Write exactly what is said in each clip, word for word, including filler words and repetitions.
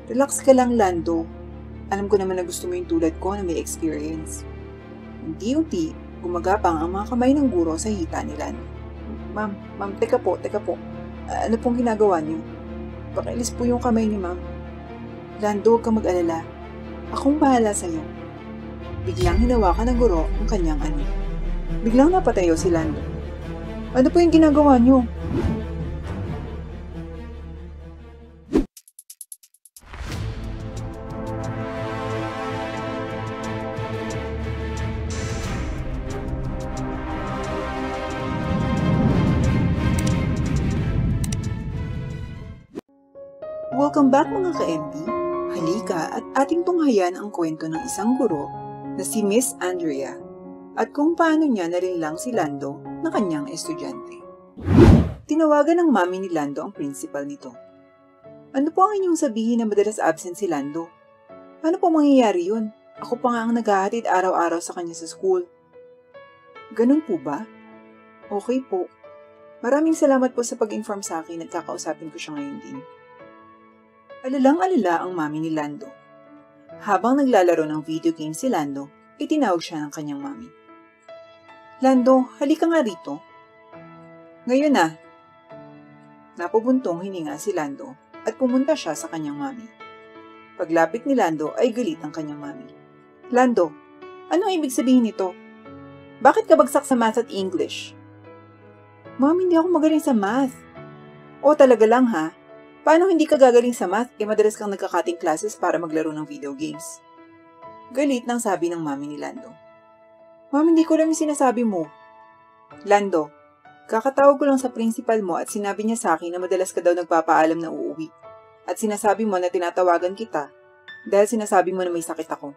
Relax ka lang, Lando. Alam ko naman na gusto mo yung tulad ko na may experience. Unti-unti, gumagapang ang mga kamay ng guro sa hita ni Lando. Ma'am, ma'am, teka po, teka po. Uh, ano pong ginagawa niyo? Pakailis po yung kamay ni ma'am. Lando, huwag kang mag-alala. Akong bahala sa'yo. Biglang hinawakan ng guro ang kanyang ano. Biglang napatayo si Lando. Ano po yung ginagawa niyo? Welcome back mga ka-M B. Halika at ating tunghayan ang kwento ng isang guro na si Miss Andrea at kung paano niya nalinlang si Lando na kanyang estudyante. Tinawagan ng mami ni Lando ang principal nito. Ano po ang inyong sabihin na madalas absent si Lando? Ano po mangyayari yun? Ako pa nga ang naghahatid araw-araw sa kanya sa school. Ganun po ba? Okay po. Maraming salamat po sa pag-inform sa akin at kakausapin ko siya ngayon din. Alalang-alala ang mami ni Lando. Habang naglalaro ng video game si Lando, itinawag siya ng kanyang mami. Lando, halika nga rito. Ngayon na. Napubuntong hininga si Lando at pumunta siya sa kanyang mami. Paglapit ni Lando ay galit ang kanyang mami. Lando, anong ibig sabihin nito? Bakit ka bagsak sa math at English? Mami, hindi ako magaling sa math. O talaga lang ha? Paano hindi ka gagaling sa math e madalas kang nagkakating classes para maglaro ng video games? Galit nang sabi ng mami ni Lando. Mami, hindi ko lang yung sinasabi mo. Lando, kakatawag ko lang sa principal mo at sinabi niya sa akin na madalas ka daw nagpapaalam na uuwi. At sinasabi mo na tinatawagan kita dahil sinasabi mo na may sakit ako.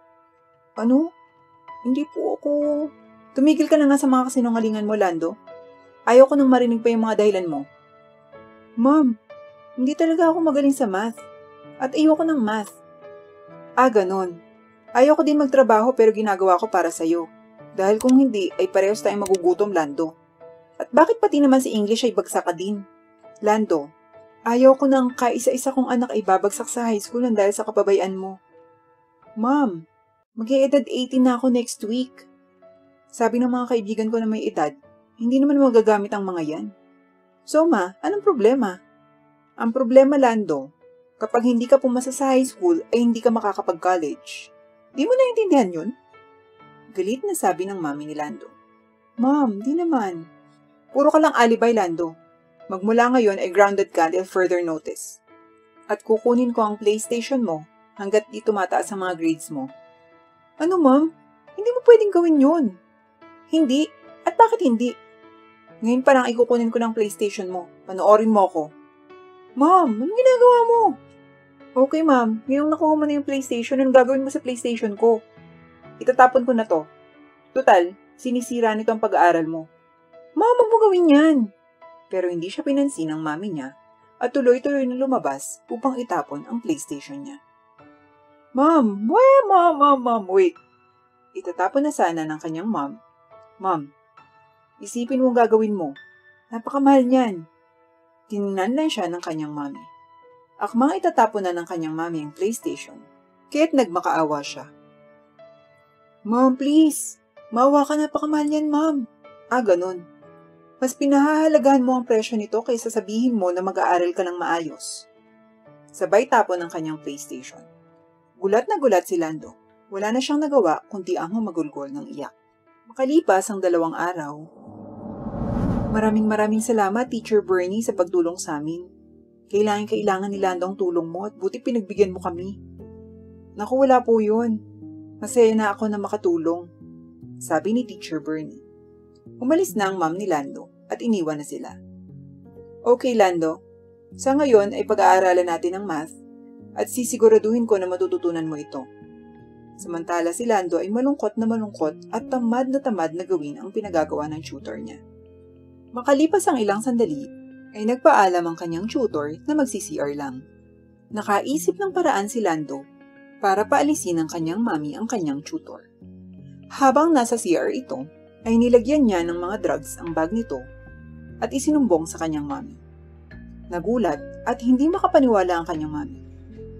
Ano? Hindi po ako... Tumigil ka na nga sa mga kasinungalingan mo, Lando. Ayaw ko nang marinig pa yung mga dahilan mo. Ma'am, hindi talaga ako magaling sa math. At ayoko ng math. Ah, ganon. Ayoko din magtrabaho pero ginagawa ko para sa'yo. Dahil kung hindi, ay parehas tayong magugutom, Lando. At bakit pati naman si English ay bagsak ka din? Lando, ayaw ko nang kaisa-isa kong anak ay babagsak sa high school dahil sa kapabayaan mo. Ma'am, mag-e-edad eighteen na ako next week. Sabi ng mga kaibigan ko na may edad, hindi naman magagamit ang mga yan. So ma, anong problema? Ang problema, Lando, kapag hindi ka pumasa sa high school ay hindi ka makakapag-college. Di mo naiintindihan yun? Galit na sabi ng mami ni Lando. Ma'am, di naman. Puro ka lang alibay, Lando. Magmula ngayon ay grounded ka until further notice. At kukunin ko ang PlayStation mo hanggat di tumataas ang mga grades mo. Ano, ma'am? Hindi mo pwedeng gawin yun. Hindi? At bakit hindi? Ngayon pa lang ikukunin ko ng PlayStation mo. Panoorin mo ako. Ma'am, anong ginagawa mo? Okay, ma'am. Ngayong nakuha mo na yung PlayStation, anong gagawin mo sa PlayStation ko? Itatapon ko na to. Total, sinisira nito ang pag-aaral mo. Ma'am, huwag mo gawin yan. Pero hindi siya pinansin ng mami niya at tuloy-tuloy na lumabas upang itapon ang PlayStation niya. Ma'am, wait, ma'am, ma'am, ma'am, wait. Itatapon na sana ng kanyang ma'am. Ma'am, isipin mo ang gagawin mo. Napakamahal niyan. Tiningnan lang siya ng kanyang mami. Akmang itatapon na ng kanyang mami ang PlayStation, kaya't nagmakaawa siya. Ma'am, please. Maawa ka, napakamahal niyan, ma'am. Ah, ganun. Mas pinahahalagahan mo ang presyo nito kaysa sabihin mo na mag-aaral ka ng maayos. Sabay tapon ng kanyang PlayStation. Gulat na gulat si Lando. Wala na siyang nagawa kundi ang humagulgol ng iyak. Makalipas ang dalawang araw, Maraming maraming salamat, Teacher Bernie, sa pagtulong sa amin. Kailangan-kailangan ni Lando ang tulong mo at buti pinagbigyan mo kami. Naku, wala po yun. Masaya na ako na makatulong, sabi ni Teacher Bernie. Umalis na ang ma'am ni Lando at iniwan na sila. Okay, Lando. Sa ngayon ay pag-aaralan natin ang math at sisiguraduhin ko na matututunan mo ito. Samantala si Lando ay malungkot na malungkot at tamad na tamad na gawin ang pinagagawa ng tutor niya. Makalipas ang ilang sandali, ay nagpaalam ang kanyang tutor na magsi-C R lang. Nakaisip ng paraan si Lando para paalisin ng kanyang mami ang kanyang tutor. Habang nasa C R ito, ay nilagyan niya ng mga drugs ang bag nito at isinumbong sa kanyang mami. Nagulat at hindi makapaniwala ang kanyang mami.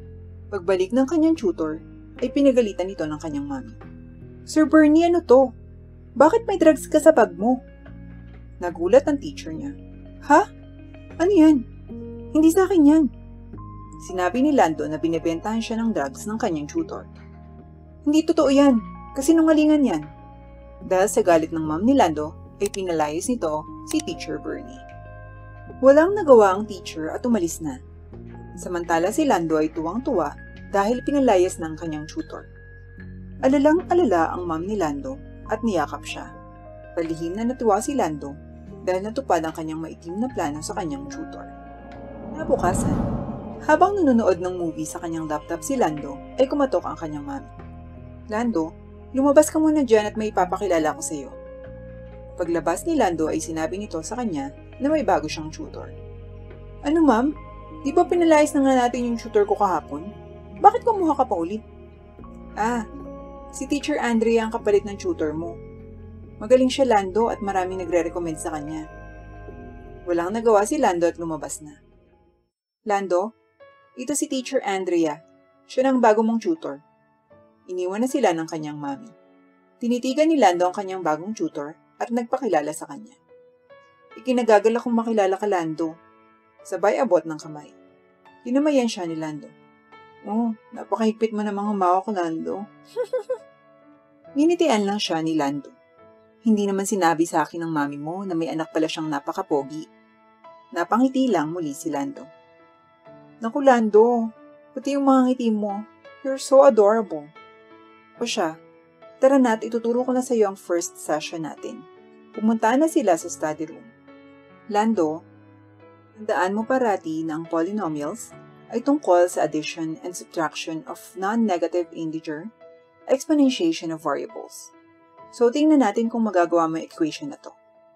Pagbalik ng kanyang tutor, ay pinagalitan ito ng kanyang mami. Sir Bernie, ano to? Bakit may drugs ka sa bag mo? Nagulat ang teacher niya. Ha? Ano yan? Hindi sa akin yan. Sinabi ni Lando na binibentahan siya ng drugs ng kanyang tutor. Hindi totoo yan, kasi nungalingan yan. Dahil sa galit ng mom ni Lando, ay pinalayas nito si Teacher Bernie. Walang nagawa ang teacher at umalis na. Samantala si Lando ay tuwang-tuwa dahil pinalayas ng kanyang tutor. Alalang-alala ang mom ni Lando at niyakap siya. Palihim na natuwa si Lando dahil natupad ang kanyang maitim na plano sa kanyang tutor. Nabukasan, habang nanonood ng movie sa kanyang laptop si Lando, ay kumatok ang kanyang mami. Lando, lumabas ka muna dyan at may ipapakilala ko sa iyo. Paglabas ni Lando ay sinabi nito sa kanya na may bago siyang tutor. Ano ma'am? Di ba pinalayas na nga natin yung tutor ko kahapon? Bakit kumuha ka pa ulit? Ah, si Teacher Andrea ang kapalit ng tutor mo. Magaling siya Lando at maraming nagre-recommend sa kanya. Walang nagawa si Lando at lumabas na. Lando, ito si Teacher Andrea. Siya ang bago mong tutor. Iniwan na sila ng kanyang mami. Tinitigan ni Lando ang kanyang bagong tutor at nagpakilala sa kanya. Ikinagagalak kong makilala ka Lando. Sabay abot ng kamay. Hinamayan siya ni Lando. Oh, napakahigpit mo namang humawa ko Lando. Ninitian lang siya ni Lando. Hindi naman sinabi sa akin ng mami mo na may anak pala siyang napakapogi. Napangiti lang muli si Lando. Naku Lando, pati yung mga ngiti mo, you're so adorable. O siya, tara na at ituturo ko na sa iyo ang first session natin. Pumunta na sila sa study room. Lando, tandaan mo parati na ang polynomials ay tungkol sa addition and subtraction of non-negative integer, exponentiation of variables. So, tingnan natin kung magagawa mo yung equation na to.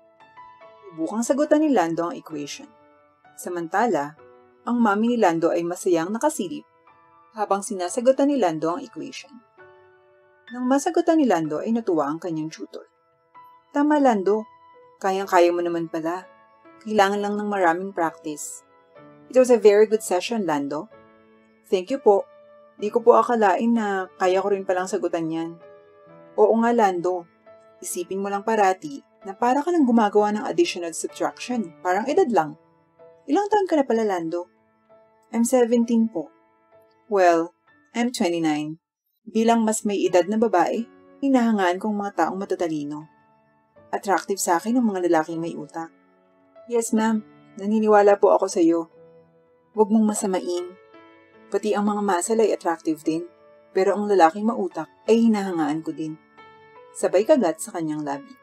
Bukang sagutan ni Lando ang equation. Samantala, ang mami ni Lando ay masayang nakasilip habang sinasagutan ni Lando ang equation. Nang masagutan ni Lando ay natuwa ang kanyang tutor. Tama Lando, kayang-kaya mo naman pala. Kailangan lang ng maraming practice. It was a very good session, Lando. Thank you po. Di ko po akalain na kaya ko rin palang sagutan yan. Oo nga, Lando. Isipin mo lang parati na para ka nang gumagawa ng addition at subtraction. Parang edad lang. Ilang taon ka na pala, Lando? I'm seventeen po. Well, I'm twenty-nine. Bilang mas may edad na babae, hinahangaan kong mga taong matatalino. Attractive sa akin ang mga lalaking may utak. Yes, ma'am. Naniniwala po ako sa iyo. Huwag mong masamain. Pati ang mga muscle ay attractive din. Pero ang lalaking mautak ay hinahangaan ko din. Sabay kagat sa kanyang labi.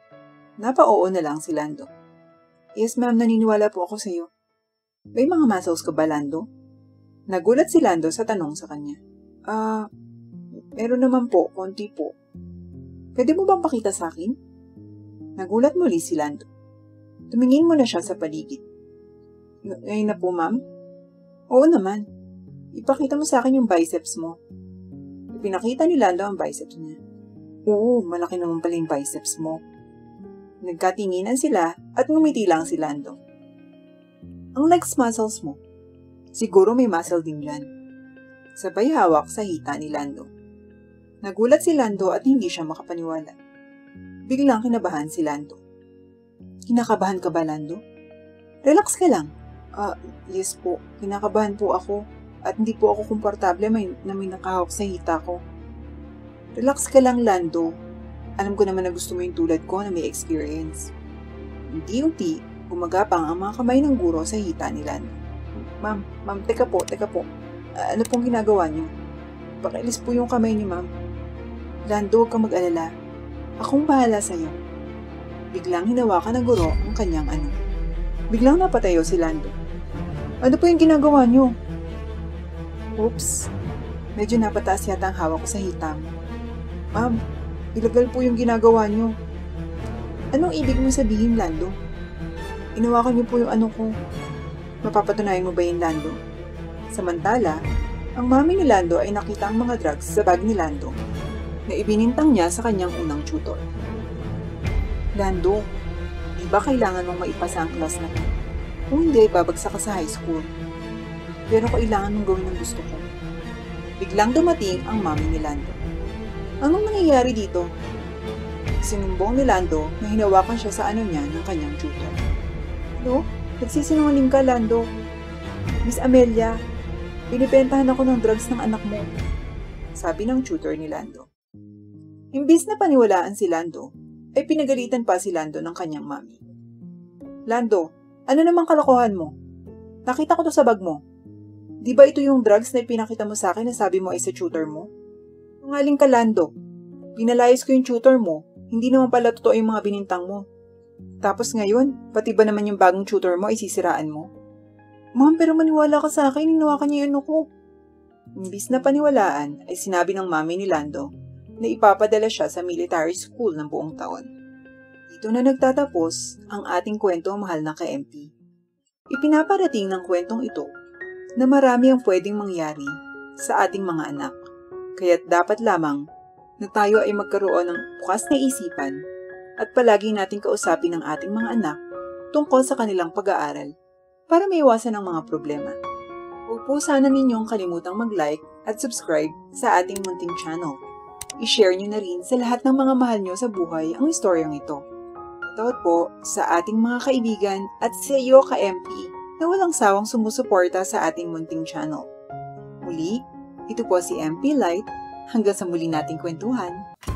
Napa-oo na lang si Lando. Yes, ma'am. Naniniwala po ako sa iyo. May mga muscles ka ba, Lando? Nagulat si Lando sa tanong sa kanya. Ah, uh, meron naman po. Konti po. Pwede mo bang pakita sa akin? Nagulat muli si Lando. Tumingin mo na siya sa paligid. Ngayon na po, ma'am? Oo naman. Ipakita mo sa akin yung biceps mo. Ipinakita ni Lando ang biceps niya. Oo, malaki naman pala yung biceps mo. Nagkatinginan sila at ngumiti lang si Lando. Ang legs muscles mo. Siguro may muscle din yan. Sabay hawak sa hita ni Lando. Nagulat si Lando at hindi siya makapaniwala. Biglang kinabahan si Lando. Kinakabahan ka ba, Lando? Relax ka lang. Ah, uh, yes po. Kinakabahan po ako. At hindi po ako komportable may, na may nakahawak sa hita ko. Relax ka lang, Lando. Alam ko naman na gusto mo yung tulad ko na may experience. Unti-unti, gumagapang ang mga kamay ng guro sa hita ni Lando. Ma'am, ma'am, teka po, teka po. Uh, ano pong ginagawa niyo? Pakialis po yung kamay niyo, ma'am. Lando, huwag kang mag-alala. Akong bahala sa'yo. Biglang hinawakan ng guro ang kanyang ano. Biglang napatayo si Lando. Ano po yung ginagawa niyo? Oops. Medyo napataas yata ang hawak ko sa hitam. Ma'am, illegal po yung ginagawa niyo. Anong ibig mo sabihin, Lando? Inawakan niyo po yung ano ko. Mapapatunayan mo ba yun, Lando? Samantala, ang mami ni Lando ay nakita ang mga drugs sa bag ni Lando na ibinintang niya sa kanyang unang tutor. Lando, di ba kailangan mong maipasa ang class na to? Kung hindi, babagsak ka sa high school. Pero kailangan mong gawin ang gusto ko. Biglang dumating ang mami ni Lando. Anong nangyayari dito? Sinumbong ni Lando na hinawakan siya sa ano niya ng kanyang tutor. Ano? Nagsisinungaling ka, Lando. Miss Amelia, binibentahan ako ng drugs ng anak mo, sabi ng tutor ni Lando. Imbis na paniwalaan si Lando, ay pinagalitan pa si Lando ng kanyang mami. Lando, ano namang kalokohan mo? Nakita ko to sa bag mo. Di ba ito yung drugs na ipinakita mo sa akin na sabi mo ay sa tutor mo? Ngaling ka, Lando. Pinalayas ko yung tutor mo, hindi naman pala totoo yung mga binintang mo. Tapos ngayon, pati ba naman yung bagong tutor mo ay sisiraan mo? Ma'am, pero maniwala ka sa akin, hinawakan niya yung ano ko. Imbis na paniwalaan, ay sinabi ng mami ni Lando na ipapadala siya sa military school ng buong taon. Dito na nagtatapos ang ating kwento, mahal na ka-M P. Ipinaparating ng kwentong ito na marami ang pwedeng mangyari sa ating mga anak. Kaya't dapat lamang na tayo ay magkaroon ng bukas na isipan at palagi nating kausapin ang ating mga anak tungkol sa kanilang pag-aaral para maiwasan ang mga problema. Huwag po sana ninyong kalimutang mag-like at subscribe sa ating munting channel. I-share nyo na rin sa lahat ng mga mahal nyo sa buhay ang istoryang ito. Shoutout po sa ating mga kaibigan at sa iyo ka-M P na walang sawang sumusuporta sa ating munting channel. Muli, ito po si M P Light. Hanggang sa muli nating kwentuhan.